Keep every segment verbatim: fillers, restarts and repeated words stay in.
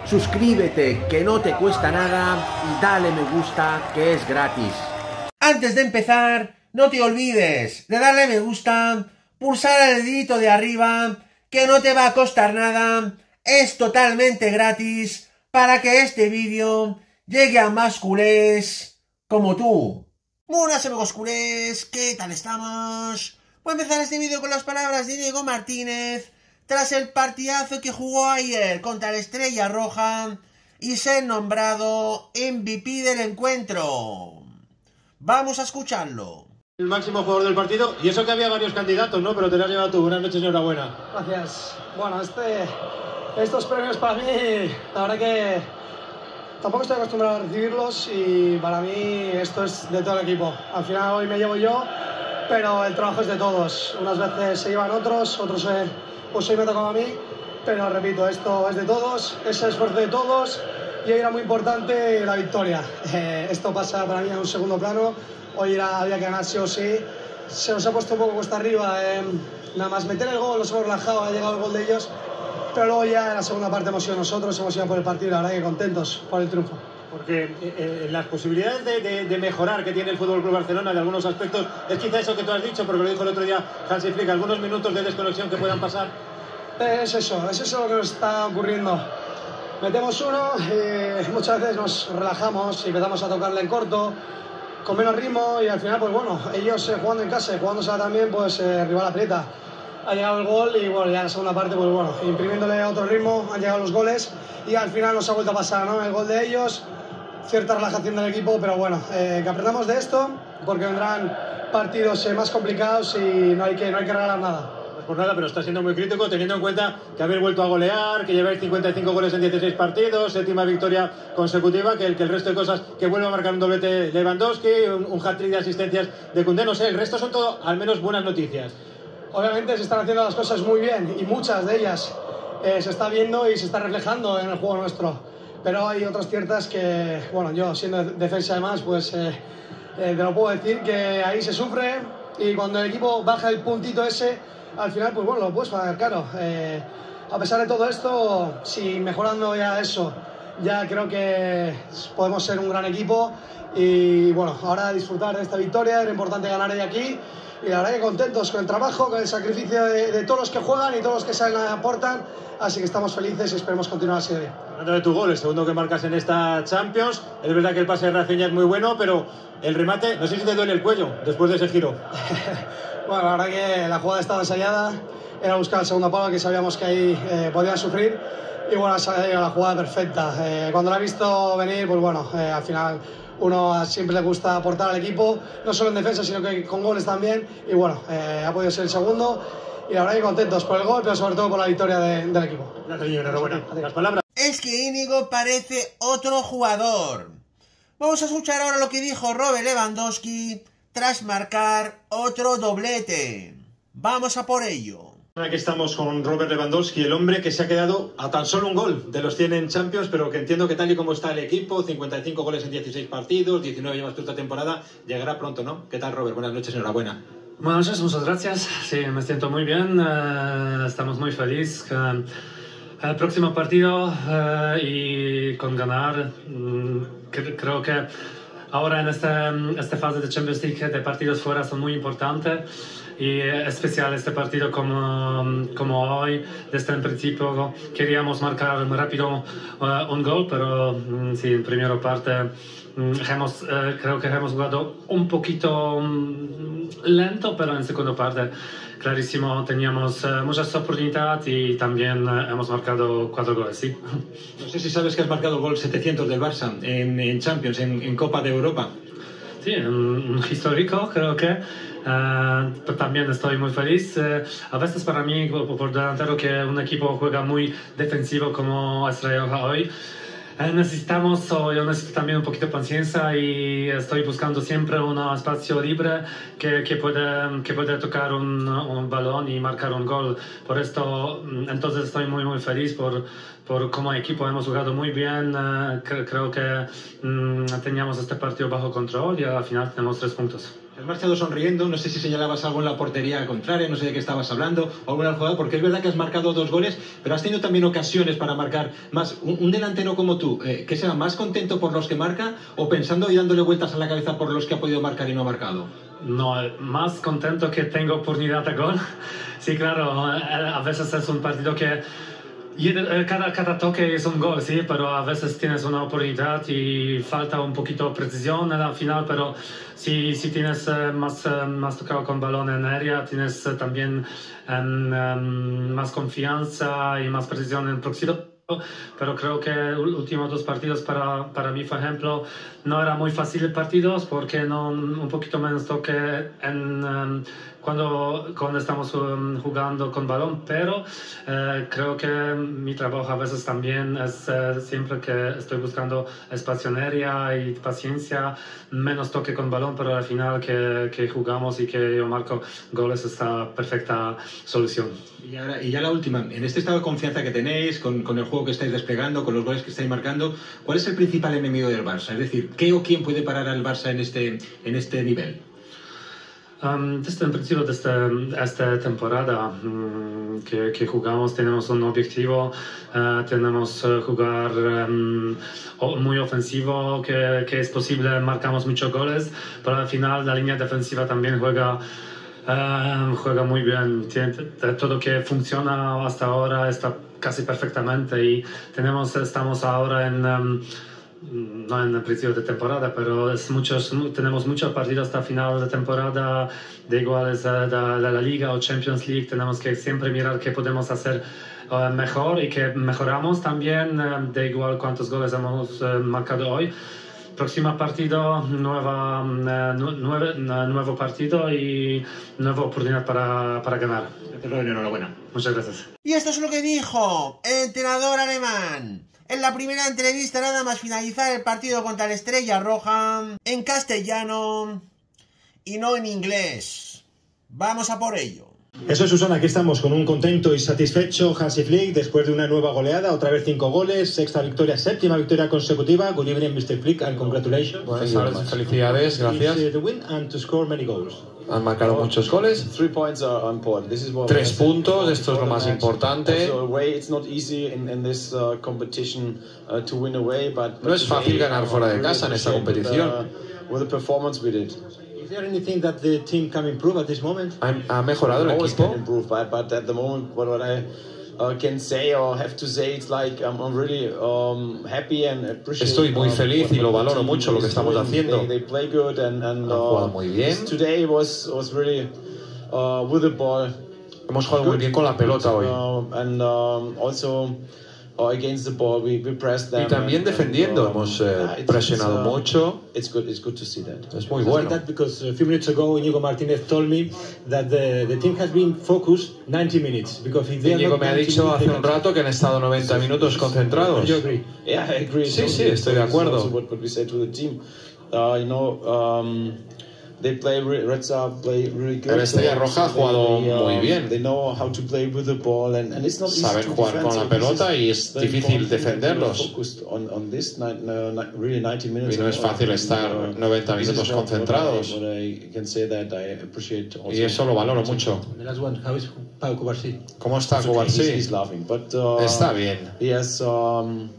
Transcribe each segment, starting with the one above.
suscríbete, que no te cuesta nada, y dale me gusta, que es gratis. Antes de empezar, no te olvides de darle me gusta, pulsar el dedito de arriba, que no te va a costar nada, es totalmente gratis, para que este vídeo llegue a más culés como tú. Buenas amigos culés, ¿qué tal estamos? Voy a empezar este vídeo con las palabras de Íñigo Martínez tras el partidazo que jugó ayer contra la Estrella Roja y ser nombrado M V P del encuentro. Vamos a escucharlo. El máximo jugador del partido, y eso que había varios candidatos, ¿no? Pero te lo has llevado tú. Buenas noches, enhorabuena. Gracias. Bueno, este, estos premios para mí, la verdad que tampoco estoy acostumbrado a recibirlos y para mí esto es de todo el equipo. Al final hoy me llevo yo, pero el trabajo es de todos. Unas veces se llevan otros, otros eh, pues hoy me tocaba a mí, pero repito, esto es de todos, es el esfuerzo de todos y hoy era muy importante la victoria. Eh, esto pasa para mí en un segundo plano. Hoy era, había que ganar sí o sí. Se nos ha puesto un poco cuesta arriba. Eh, nada más meter el gol, nos hemos relajado, ha llegado el gol de ellos. Pero luego ya en la segunda parte hemos sido nosotros, hemos ido por el partido y la verdad que contentos por el triunfo. Porque eh, las posibilidades de, de, de mejorar que tiene el Fútbol Club Barcelona en algunos aspectos es quizá eso que tú has dicho, porque lo dijo el otro día Hansi Flick, algunos minutos de desconexión que puedan pasar. Es eso, es eso lo que nos está ocurriendo. Metemos uno y muchas veces nos relajamos y empezamos a tocarle en corto, con menos ritmo y al final, pues bueno, ellos eh, jugando en casa y jugándosela también, pues eh, rival aprieta. Ha llegado el gol y bueno, ya en la segunda parte, pues bueno, imprimiéndole otro ritmo, han llegado los goles y al final nos ha vuelto a pasar, ¿no? El gol de ellos, cierta relajación del equipo, pero bueno, eh, que aprendamos de esto porque vendrán partidos eh, más complicados y no hay que, no hay que regalar nada. Por nada, pero está siendo muy crítico teniendo en cuenta que habéis vuelto a golear, que lleváis cincuenta y cinco goles en dieciséis partidos, séptima victoria consecutiva, que el, que el resto de cosas, que vuelve a marcar un doblete Lewandowski, un, un hat-trick de asistencias de Koundé, no sé, el resto son todo al menos buenas noticias. Obviamente se están haciendo las cosas muy bien y muchas de ellas eh, se está viendo y se está reflejando en el juego nuestro, pero hay otras ciertas que, bueno, yo siendo defensa además, pues eh, eh, te lo puedo decir que ahí se sufre y cuando el equipo baja el puntito ese, al final, pues bueno, lo puedes pagar caro. Eh, a pesar de todo esto, si mejorando ya eso, ya creo que podemos ser un gran equipo y bueno, ahora disfrutar de esta victoria, era importante ganar de aquí y la verdad que contentos con el trabajo, con el sacrificio de, de todos los que juegan y todos los que salen aportan, así que estamos felices y esperemos continuar así de bien. Hablando de tu gol, el segundo que marcas en esta Champions, es verdad que el pase de Rafinha es muy bueno, pero el remate, no sé si te duele el cuello después de ese giro. Bueno, la verdad que la jugada estaba ensayada, era buscar el segundo palo que sabíamos que ahí eh, podían sufrir y bueno, ha salido la jugada perfecta. Eh, cuando la he visto venir, pues bueno, eh, al final uno siempre le gusta aportar al equipo, no solo en defensa, sino que con goles también y bueno, eh, ha podido ser el segundo y la verdad que contentos por el gol, pero sobre todo por la victoria de, del equipo. Gracias, enhorabuena. Las palabras. Es que Íñigo parece otro jugador. Vamos a escuchar ahora lo que dijo Robert Lewandowski tras marcar otro doblete. Vamos a por ello. Aquí estamos con Robert Lewandowski, el hombre que se ha quedado a tan solo un gol de los cien en Champions, pero que entiendo que tal y como está el equipo, cincuenta y cinco goles en dieciséis partidos, diecinueve llevas tú esta temporada, llegará pronto, ¿no? ¿Qué tal, Robert? Buenas noches, enhorabuena. Buenas noches, muchas gracias. Sí, me siento muy bien, uh, estamos muy felices. Uh, el próximo partido uh, y con ganar, um, cre creo que ahora en esta, esta fase de Champions League de partidos fuera son muy importantes y especial este partido como, como hoy. Desde el principio queríamos marcar rápido uh, un gol, pero um, sí, en primera parte um, hemos, uh, creo que hemos jugado un poquito um, lento, pero en segunda parte clarísimo teníamos uh, muchas oportunidades y también uh, hemos marcado cuatro goles, sí. No sé si sabes que has marcado el gol setecientos del Barça en, en Champions, en, en Copa de Europa. Sí, un, un histórico, creo que. Uh, pero también estoy muy feliz. Uh, a veces para mí, por, por delantero, que un equipo juega muy defensivo como Estrella Roja hoy, uh, necesitamos, o yo necesito también un poquito de paciencia y estoy buscando siempre un espacio libre que, que, puede, que puede tocar un, un balón y marcar un gol. Por esto, entonces estoy muy, muy feliz por, por como equipo hemos jugado muy bien. Uh, cre creo que um, teníamos este partido bajo control y al final tenemos tres puntos. Has marchado sonriendo, no sé si señalabas algo en la portería contraria, no sé de qué estabas hablando, o alguna jugada, porque es verdad que has marcado dos goles, pero has tenido también ocasiones para marcar más. Un, un delantero como tú, eh, ¿qué será más contento por los que marca o pensando y dándole vueltas a la cabeza por los que ha podido marcar y no ha marcado? No, más contento que tengo oportunidad de gol. Sí, claro, a veces es un partido que Cada, cada toque es un gol, sí, pero a veces tienes una oportunidad y falta un poquito de precisión al final, pero si, si tienes uh, más, uh, más tocado con balón en área, tienes uh, también um, um, más confianza y más precisión en el próximo. Pero creo que los últimos dos partidos para, para mí, por ejemplo, no era muy fácil partidos porque no, un poquito menos toque en, um, cuando, cuando estamos um, jugando con balón, pero uh, creo que mi trabajo a veces también es uh, siempre que estoy buscando espacio en área y paciencia, menos toque con balón, pero al final que, que jugamos y que yo marco goles es la perfecta solución. Y, ahora, y ya la última, en este estado de confianza que tenéis, con, con el juego que estáis desplegando, con los goles que estáis marcando, ¿cuál es el principal enemigo del Barça? Es decir, ¿qué o quién puede parar al Barça en este, en este nivel? Um, desde el principio de esta, esta temporada um, que, que jugamos tenemos un objetivo, uh, tenemos uh, jugar um, muy ofensivo, que, que es posible, marcamos muchos goles, pero al final la línea defensiva también juega Uh, juega muy bien, tiene, todo que funciona hasta ahora está casi perfectamente y tenemos, estamos ahora en, um, no en el principio de temporada, pero es muchos, tenemos muchos partidos hasta final de temporada, de iguales de, de, de la Liga o Champions League, tenemos que siempre mirar qué podemos hacer uh, mejor y que mejoramos también, uh, de igual cuántos goles hemos uh, marcado hoy. Próximo partido, nueva, nueve, nuevo partido y nueva oportunidad para, para ganar. Enhorabuena. Muchas gracias. Y esto es lo que dijo el entrenador alemán en la primera entrevista nada más finalizar el partido contra la Estrella Roja, en castellano y no en inglés. Vamos a por ello. Eso es, Susana, aquí estamos con un contento y satisfecho Hansi Flick después de una nueva goleada, otra vez cinco goles, sexta victoria, séptima victoria consecutiva. Good evening, mister Flick, and congratulations. Buenas tardes, felicidades, gracias. Han marcado muchos goles. Tres puntos, esto es lo más importante. No es fácil ganar fuera de casa en esta competición. Is there anything that the team can improve at this moment? ¿Ha mejorado el equipo? But at the moment, what I uh, can say or have to say, it's like I'm really um, happy and appreciate. Estoy muy feliz y lo valoro mucho lo que estamos haciendo. They, they play good and and Han jugado muy bien. Today was was really uh, with the ball. Hemos jugado muy bien con la pelota hoy. Uh, and um, also. Against the ball, we, we pressed them y también defendiendo, and, um, hemos eh, yeah, it's, presionado it's, uh, mucho. It's good, it's good to see that. Es muy bueno. That because a few minutes ago, Íñigo Martínez told me that the, the team has been focused ninety minutes. Because if they Íñigo me ha dicho hace un rato que han estado noventa minutos concentrados. You agree? Yeah, I agree. Sí, sí, estoy de acuerdo. What, what we say to the team, uh, you know. Um, They play, Reza play really good. La Estrella Roja ha jugado they, uh, muy bien. They know how to play with the ball and, and it's not Saben easy to jugar con la pelota y es difícil defenderlos. On, on this, really ninety minutes y no es fácil estar noventa minutos concentrados. What I, what I can say that I appreciate also. Y eso lo valoro mucho. The last one, how is Pau Cubarsí? ¿Cómo está Cubarsí? He's, he's laughing, but uh, está bien. Yes. Um,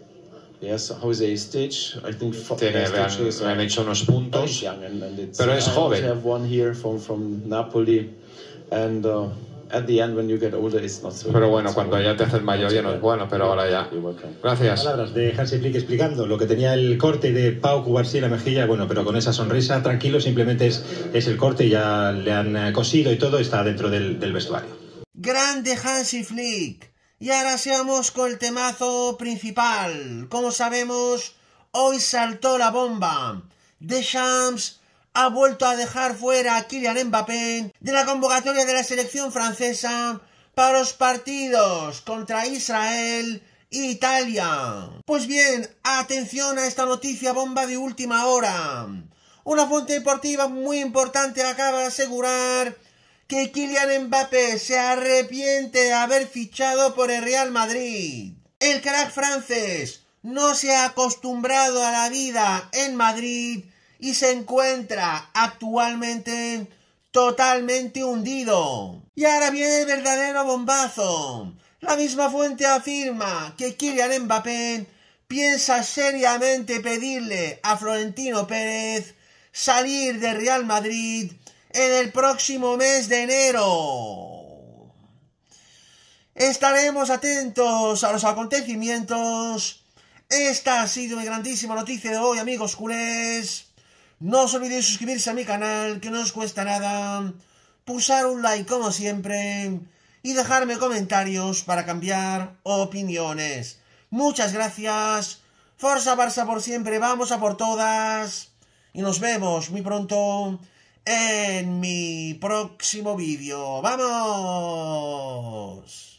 Yes, how is a stage? I think Tiene, le, han, le han hecho unos puntos, and, and pero es joven. I have one here from, from Napoli, and uh, at the end when you get older it's not so. Pero bueno, cuando ya te haces mayor ya no es bueno, pero ahora ya. Gracias. Palabras de Hansi Flick explicando lo que tenía el corte de Pau Cubarsí en la mejilla, bueno, pero con esa sonrisa, tranquilo, simplemente es, es el corte, ya le han cosido y todo está dentro del, del vestuario. Grande Hansi Flick. Y ahora seamos con el temazo principal. Como sabemos, hoy saltó la bomba. Deschamps ha vuelto a dejar fuera a Kylian Mbappé de la convocatoria de la selección francesa para los partidos contra Israel e Italia. Pues bien, atención a esta noticia bomba de última hora. Una fuente deportiva muy importante acaba de asegurar que Kylian Mbappé se arrepiente de haber fichado por el Real Madrid. El crack francés no se ha acostumbrado a la vida en Madrid y se encuentra actualmente totalmente hundido. Y ahora viene el verdadero bombazo. La misma fuente afirma que Kylian Mbappé piensa seriamente pedirle a Florentino Pérez salir de Real Madrid en el próximo mes de enero. Estaremos atentos a los acontecimientos. Esta ha sido mi grandísima noticia de hoy, amigos culés. No os olvidéis suscribirse a mi canal, que no os cuesta nada. Pulsar un like como siempre y dejarme comentarios para cambiar opiniones. Muchas gracias. Forza Barça por siempre, vamos a por todas. Y nos vemos muy pronto en mi próximo vídeo. ¡Vamos!